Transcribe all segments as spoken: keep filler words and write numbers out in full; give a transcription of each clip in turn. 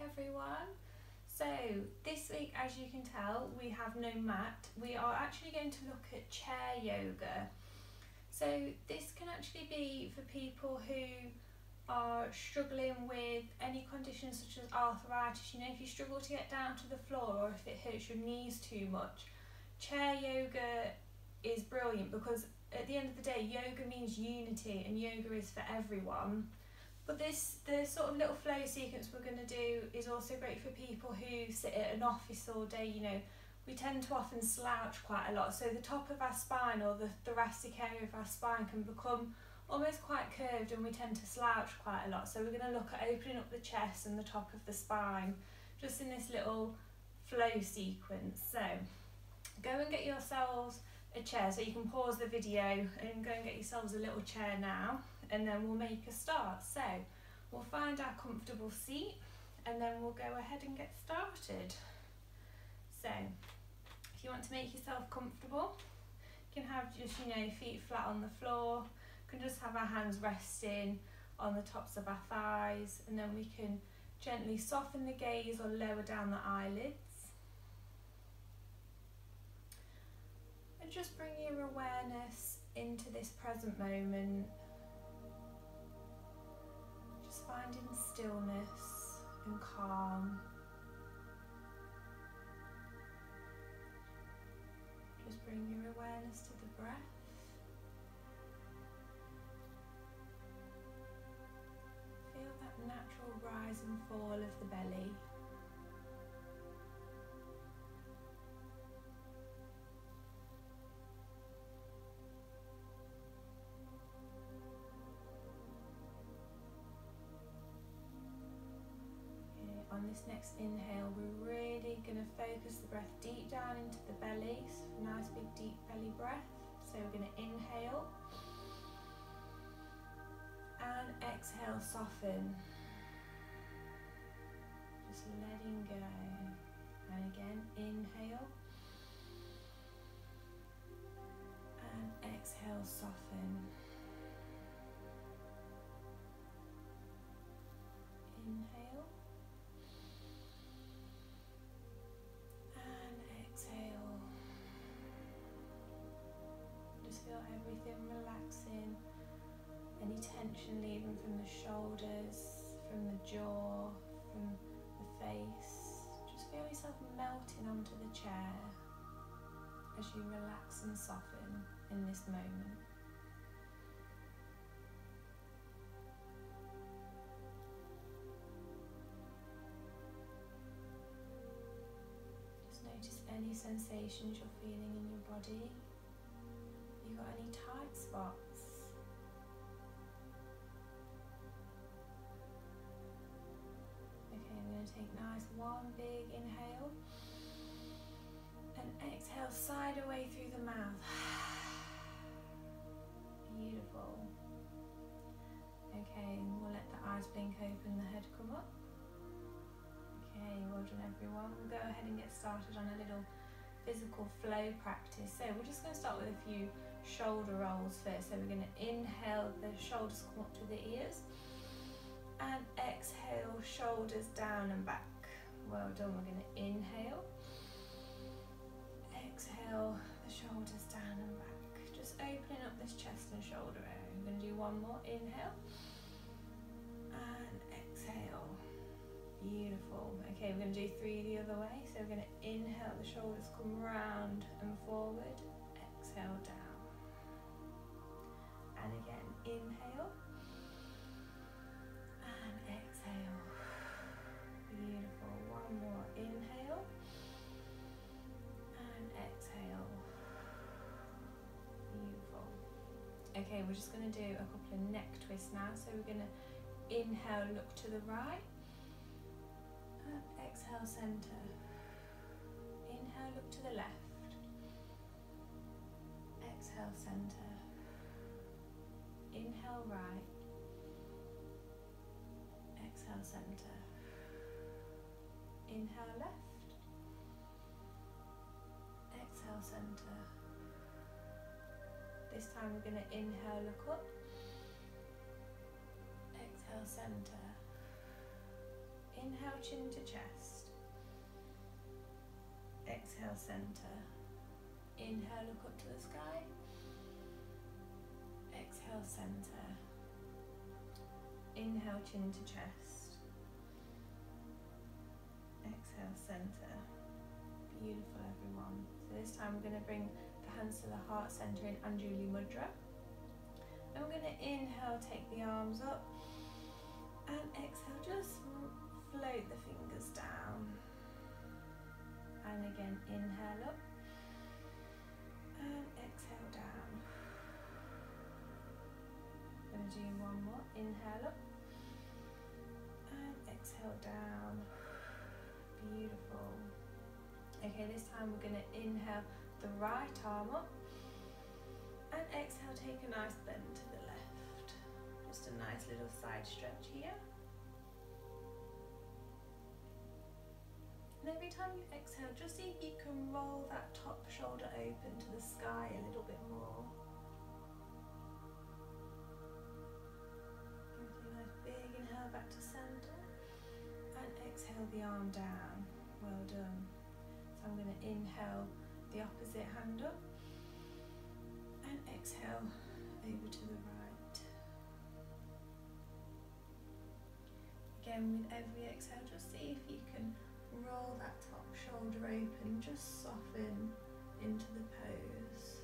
everyone. So this week, as you can tell, we have no mat. We are actually going to look at chair yoga. So this can actually be for people who are struggling with any conditions such as arthritis. You know, if you struggle to get down to the floor or if it hurts your knees too much, chair yoga is brilliant because at the end of the day, yoga means unity and yoga is for everyone. But this, the sort of little flow sequence we're going to do is also great for people who sit at an office all day. You know, we tend to often slouch quite a lot, so the top of our spine or the thoracic area of our spine can become almost quite curved and we tend to slouch quite a lot. So we're going to look at opening up the chest and the top of the spine just in this little flow sequence. So go and get yourselves a chair, so you can pause the video and go and get yourselves a little chair now, and then we'll make a start. So we'll find our comfortable seat and then we'll go ahead and get started. So if you want to make yourself comfortable, you can have just, you know, feet flat on the floor. We can just have our hands resting on the tops of our thighs, and then we can gently soften the gaze or lower down the eyelids. And just bring your awareness into this present moment. Just finding stillness and calm. Just bring your awareness to the breath. Feel that natural rise and fall of the belly. On this next inhale, we're really going to focus the breath deep down into the belly. So nice big deep belly breath. So we're going to inhale and exhale, soften. Just letting go. And again, inhale and exhale, soften. Inhale. Feel everything relaxing, any tension leaving from the shoulders, from the jaw, from the face. Just feel yourself melting onto the chair as you relax and soften in this moment. Just notice any sensations you're feeling in your body. You got any tight spots? Okay, I'm going to take nice one big inhale and exhale side away through the mouth. Beautiful. Okay, and we'll let the eyes blink open, the head come up. Okay, well done everyone. We'll go ahead and get started on a little physical flow practice. So we're just going to start with a few shoulder rolls first. So we're going to inhale, the shoulders come up to the ears, and exhale, shoulders down and back. Well done. We're going to inhale, exhale, the shoulders down and back, just opening up this chest and shoulder area. We're going to do one more. Inhale and exhale. Beautiful. Okay, we're going to do three the other way. So we're going to inhale, the shoulders come round and forward, exhale down. And again, inhale and exhale. Beautiful. One more. Inhale and exhale. Beautiful. Okay, we're just going to do a couple of neck twists now. So we're going to inhale, look to the right. And exhale, center. Inhale, look to the left. Exhale, center. Inhale, right. Exhale, center. Inhale, left. Exhale, center. This time we're going to inhale, look up. Exhale, center. Inhale, Inhale, chin to chest. Exhale, center. Inhale, look up to the sky. Exhale, center. Inhale, chin to chest. Exhale, center. Beautiful, everyone. So this time we're going to bring the hands to the heart center in Anjuli Mudra. And we're going to inhale, take the arms up. And exhale, just float the fingers down. And again, inhale up. And exhale down. Going to do one more. Inhale up. And exhale down. Beautiful. Okay, this time we're going to inhale the right arm up. And exhale, take a nice bend to the left. Just a nice little side stretch here. And every time you exhale, just see if you can roll that top shoulder open to the sky a little bit more. Give it a nice big inhale back to center. And exhale the arm down. Well done. So I'm going to inhale the opposite hand up. And exhale over to the right. Again, with every exhale, just see if you can roll that top shoulder open, just soften into the pose.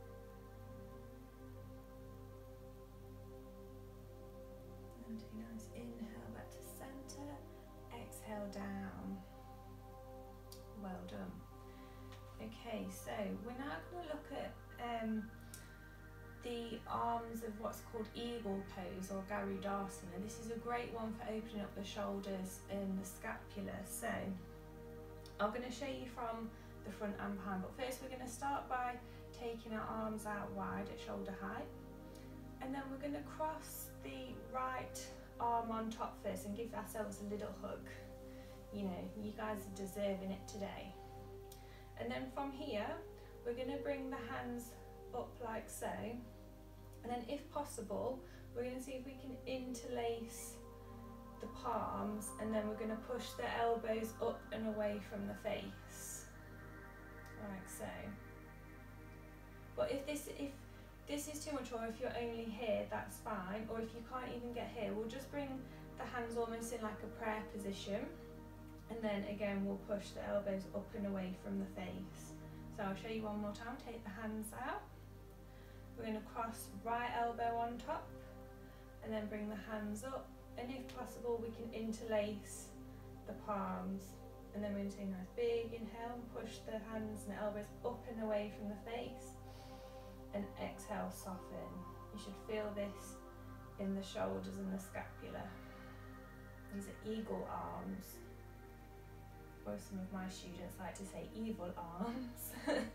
And a nice inhale back to center, exhale down. Well done. Okay, so we're now going to look at um, the arms of what's called eagle pose or Garudasana. This is a great one for opening up the shoulders and the scapula. So I'm going to show you from the front and behind, but first we're going to start by taking our arms out wide at shoulder height, and then we're going to cross the right arm on top first and give ourselves a little hug. You know, you guys are deserving it today. And then from here we're going to bring the hands up like so, and then if possible we're going to see if we can interlace the palms, and then we're going to push the elbows up and away from the face like so. But if this if this is too much, or if you're only here, that's fine, or if you can't even get here, we'll just bring the hands almost in like a prayer position, and then again we'll push the elbows up and away from the face. So I'll show you one more time. Take the hands out. We're going to cross right elbow on top and then bring the hands up, and if possible we can interlace the palms, and then we're going to take a nice big inhale and push the hands and the elbows up and away from the face, and exhale, soften. You should feel this in the shoulders and the scapula. These are eagle arms, or some of my students like to say evil arms.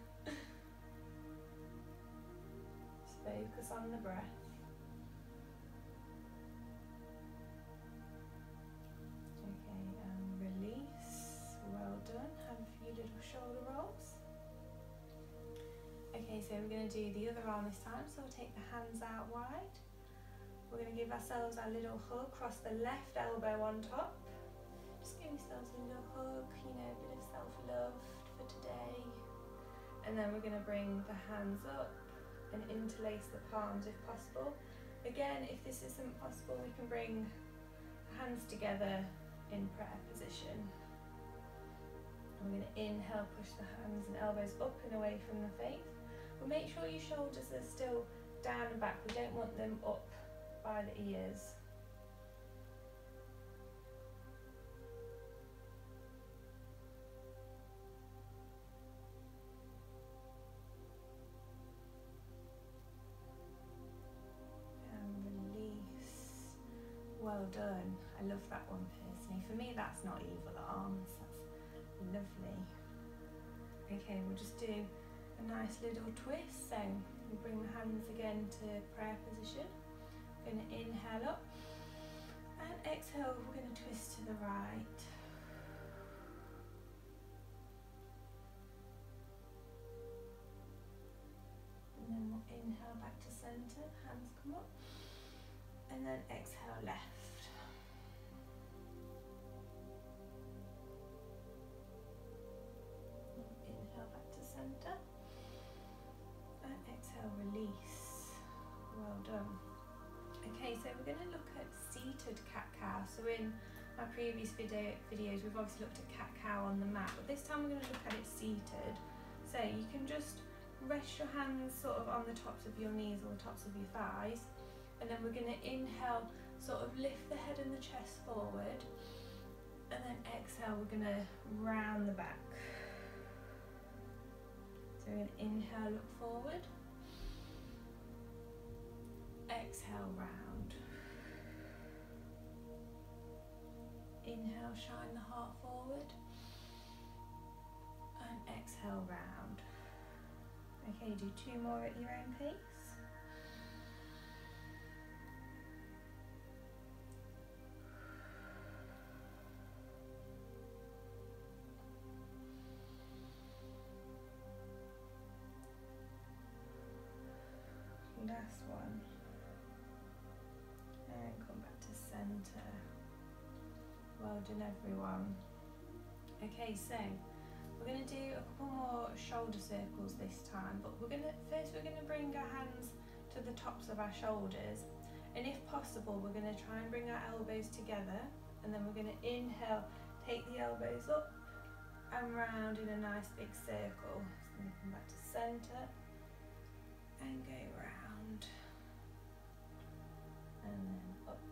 Focus on the breath. Okay, and release. Well done. Have a few little shoulder rolls. Okay, so we're going to do the other arm this time. So we'll take the hands out wide. We're going to give ourselves a little hug. Cross the left elbow on top. Just give yourselves a little hug, you know, a bit of self-love for today. And then we're going to bring the hands up and interlace the palms if possible. Again, if this isn't possible, we can bring the hands together in prayer position. And we're going to inhale, push the hands and elbows up and away from the face. But make sure your shoulders are still down and back. We don't want them up by the ears. Well done. I love that one personally. For me, that's not evil arms. That's lovely. Okay, we'll just do a nice little twist. So we bring the hands again to prayer position. We're going to inhale up and exhale. We're going to twist to the right. And then we'll inhale back to center. Hands come up. And then exhale left. our previous video videos, we've obviously looked at cat-cow on the mat, but this time we're going to look at it seated. So you can just rest your hands sort of on the tops of your knees or the tops of your thighs, and then we're going to inhale, sort of lift the head and the chest forward, and then exhale, we're going to round the back. So we're going to inhale, look forward, exhale, round. Inhale, shine the heart forward, and exhale, round. Okay, do two more at your own pace. Last one. And come back to centre. Well done, everyone. Okay, so we're going to do a couple more shoulder circles this time, but we're going to first we're going to bring our hands to the tops of our shoulders, and if possible we're going to try and bring our elbows together, and then we're going to inhale, take the elbows up and round in a nice big circle. So then come back to centre and go round, and then up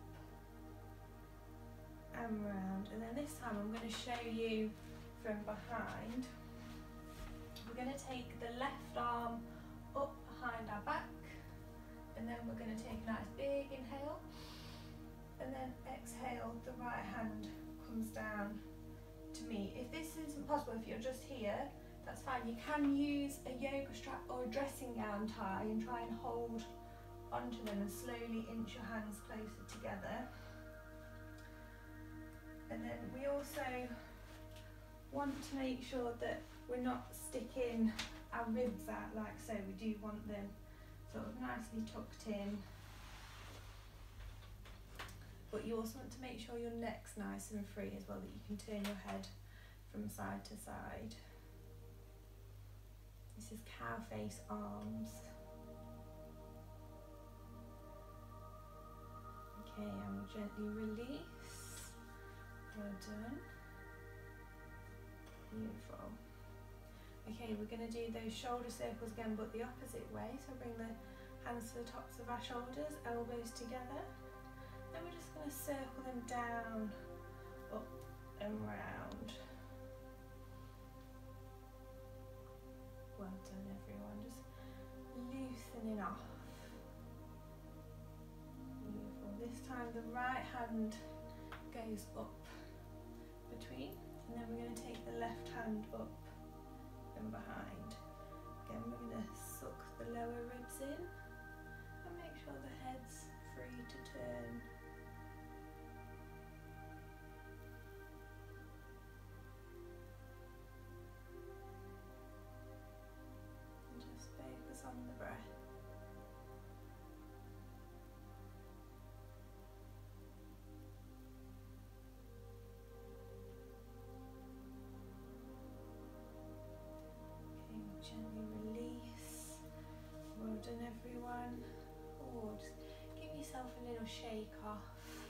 and round, and then this time I'm going to show you from behind. We're going to take the left arm up behind our back, and then we're going to take a nice big inhale, and then exhale, the right hand comes down to meet. If this isn't possible, if you're just here, that's fine. You can use a yoga strap or a dressing gown tie and try and hold onto them and slowly inch your hands closer together. And then we also want to make sure that we're not sticking our ribs out like so. We do want them sort of nicely tucked in, but you also want to make sure your neck's nice and free as well, that you can turn your head from side to side. This is cow face arms. Okay, and we'll gently release. Well done. Beautiful. Okay, we're going to do those shoulder circles again, but the opposite way. So bring the hands to the tops of our shoulders, elbows together. Then we're just going to circle them down, up and round. Well done, everyone. Just loosening off. Beautiful. This time the right hand goes up between, and then we're going to take the left hand up and behind. Again, we're going to suck the lower ribs in and make sure the head's free to turn. And just focus on the breath. Gently release. Well done, everyone. Oh, just give yourself a little shake off.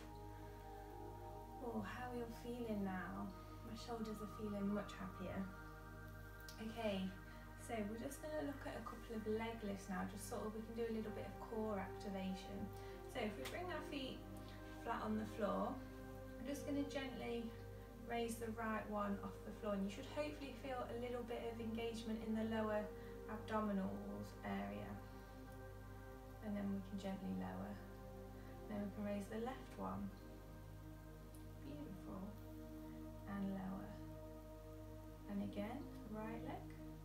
Oh, how are you feeling now? My shoulders are feeling much happier. Okay, so we're just going to look at a couple of leg lifts now, just sort of we can do a little bit of core activation. So if we bring our feet flat on the floor, I'm just going to gently raise the right one off the floor, and you should hopefully feel a little bit of engagement in the lower abdominals area, and then we can gently lower. Then we can raise the left one, beautiful, and lower, and again right leg,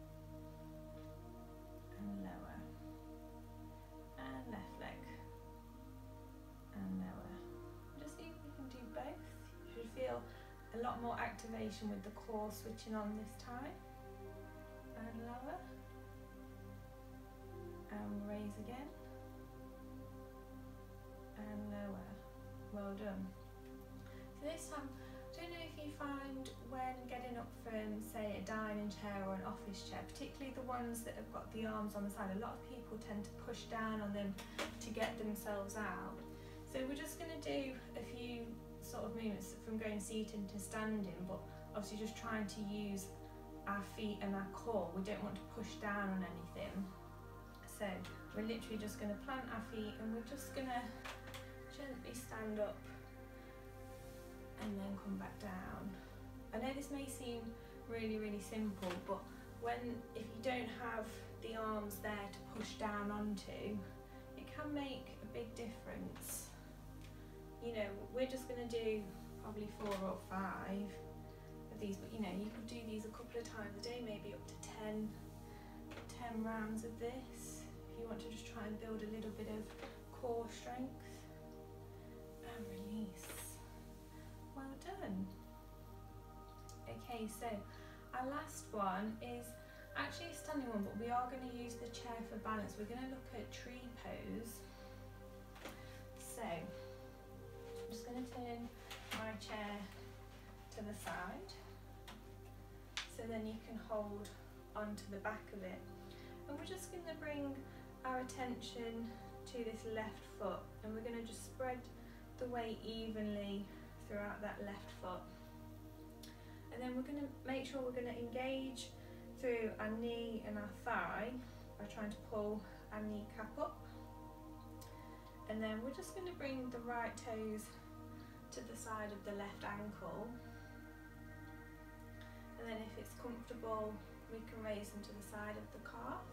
and lower, and left leg, and lower. Just see if we can do both. You should feel a lot more activation with the core switching on this time. And lower. And raise again. And lower. Well done. So this time, I don't know if you find when getting up from, say, a dining chair or an office chair, particularly the ones that have got the arms on the side, a lot of people tend to push down on them to get themselves out. So we're just going to do a few sort of movements from going seated to standing, but obviously just trying to use our feet and our core. We don't want to push down on anything. So we're literally just going to plant our feet and we're just going to gently stand up and then come back down. I know this may seem really, really simple, but when, if you don't have the arms there to push down onto, it can make a big difference. You know, we're just going to do probably four or five of these, but you know, you could do these a couple of times a day, maybe up to ten, ten rounds of this, if you want to just try and build a little bit of core strength. And release. Well done. Okay, so our last one is actually a standing one, but we are going to use the chair for balance. We're going to look at tree pose. So I'm just going to turn my chair to the side, so then you can hold onto the back of it. And we're just going to bring our attention to this left foot, and we're going to just spread the weight evenly throughout that left foot. And then we're going to make sure we're going to engage through our knee and our thigh by trying to pull our kneecap up. And then we're just going to bring the right toes to the side of the left ankle. And then if it's comfortable, we can raise them to the side of the calf.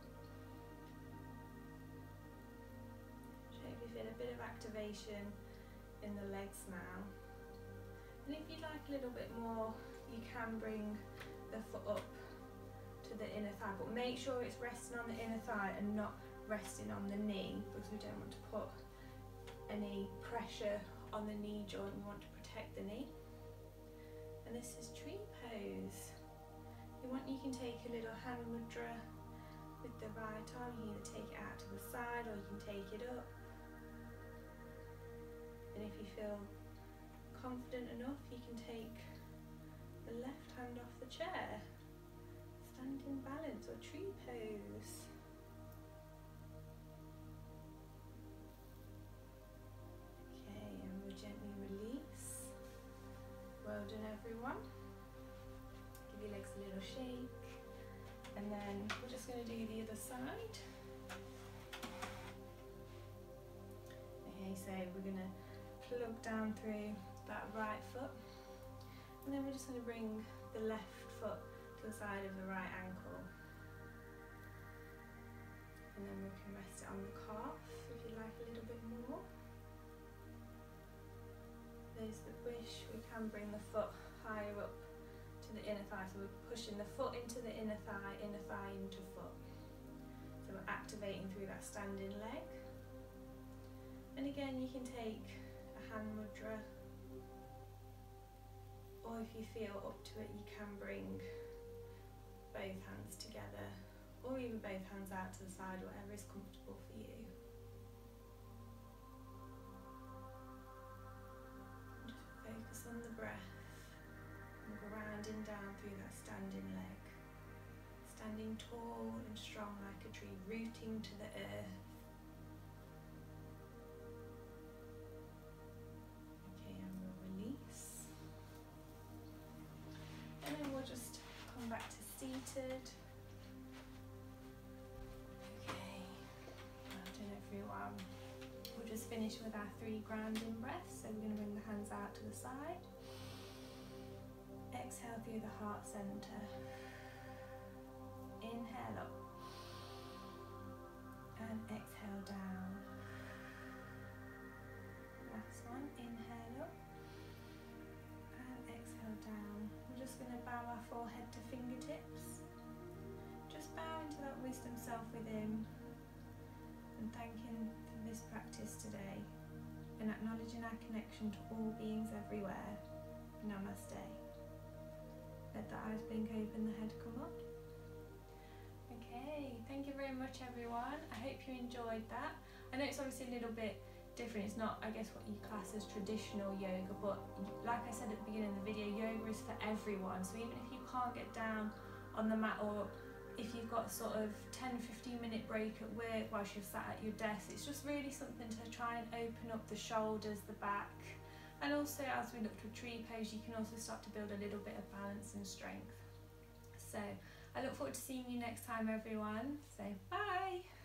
So if you feel a bit of activation in the legs now. And if you'd like a little bit more, you can bring the foot up to the inner thigh, but make sure it's resting on the inner thigh and not resting on the knee, because we don't want to put any pressure on the knee joint. We want to protect the knee. And this is tree pose. You want, you can take a little hand mudra with the right arm. You can either take it out to the side or you can take it up. And if you feel confident enough, you can take the left hand off the chair. Standing balance or tree pose. Okay, and we'll gently release. Well done, everyone. Give your legs a little shake. And then we're just going to do the other side. Okay, so we're going to plug down through that right foot. And then we're just going to bring the left foot to the side of the right ankle. And then we can rest it on the calf if you like a little bit more. Those that wish, we can bring the foot higher up to the inner thigh. So we're pushing the foot into the inner thigh, inner thigh into foot. So we're activating through that standing leg. And again, you can take a hand mudra, or if you feel up to it, you can bring both hands together, or even both hands out to the side, whatever is comfortable for you. And just focus on the breath and grounding down through that standing leg. Standing tall and strong like a tree, rooting to the earth. And then we'll just come back to seated. Okay, well done, everyone. We'll just finish with our three grounding breaths. So we're going to bring the hands out to the side. Exhale through the heart center. Inhale up. And exhale down. Last one, inhale up. And exhale down. We're just going to bow our forehead to fingertips. Just bow into that wisdom self within and thanking for this practice today and acknowledging our connection to all beings everywhere. Namaste. Let the eyes blink open, the head come up. Okay, thank you very much, everyone. I hope you enjoyed that. I know it's obviously a little bit different. It's not, I guess, what you class as traditional yoga, but like I said at the beginning of the video, yoga is for everyone. So even if you can't get down on the mat, or if you've got sort of ten fifteen minute break at work whilst you're sat at your desk, it's just really something to try and open up the shoulders, the back, And also, as we looked with tree pose, you can also start to build a little bit of balance and strength. So I look forward to seeing you next time, everyone. So bye.